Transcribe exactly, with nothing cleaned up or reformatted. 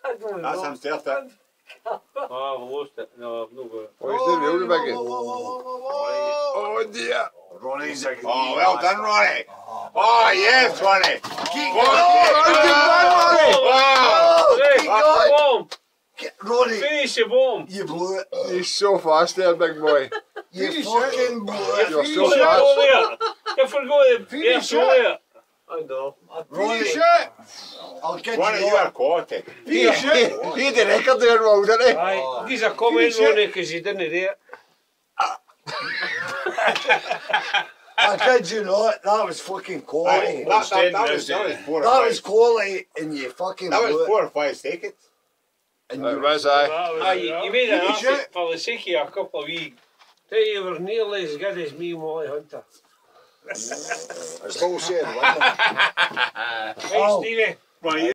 That's him start it. Oh, I've lost it. No, I've not got it. Oh, he's doing really big. Oh dear. Ronnie's a Oh, well done, Ronnie. Oh, yes, Ronnie. Keep Wow. Boom! Ronnie, Finish the bomb! you blew it. He's so fast there, big boy. You fucking blew it. You're You so forgot fast. there! You forgot the air there! I know. Ronnie, it. I'll get Ronnie, you you up. are quality. He had the record there, well, didn't he? Aye, he's a comment, Ronnie, because he didn't do it. I kid you not, that was fucking quality. Aye, that, that, that, was, that was four or That five. was quality and you fucking That blew was it. four or five seconds. And It you, was, aye. Aye, you, you made an Finish effort it. for the sake of a couple of weeks. Tell you, you were nearly as good as me, Molly Hunter. I still said, wasn't it? Right, Oh. Stevie? Right.